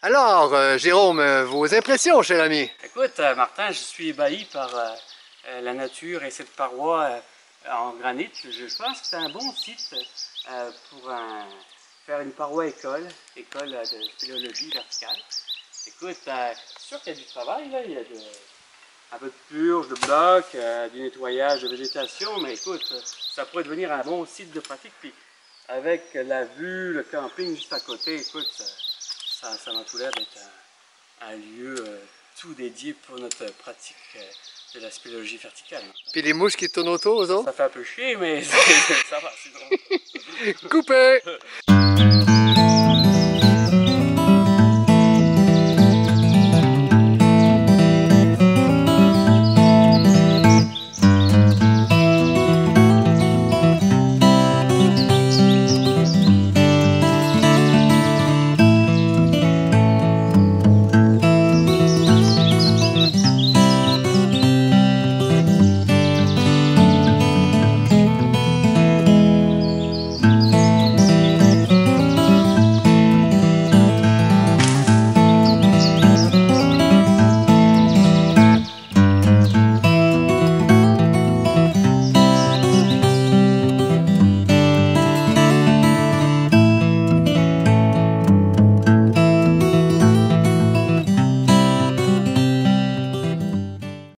Alors, Jérôme, vos impressions, cher ami? Écoute, Martin, je suis ébahi par la nature et cette paroi en granit. Je pense que c'est un bon site pour faire une paroi école de spéléologie verticale. Écoute, c'est sûr qu'il y a du travail, là. Il y a un peu de purge, de bloc, du nettoyage de végétation, mais écoute, ça pourrait devenir un bon site de pratique. Puis avec la vue, le camping juste à côté, écoute, ça m'a tout l'air d'être un lieu tout dédié pour notre pratique de la spéléologie verticale. Puis les mouches qui tournent autour, aux autres? Ça fait un peu chier, mais ça va sinon. Coupé!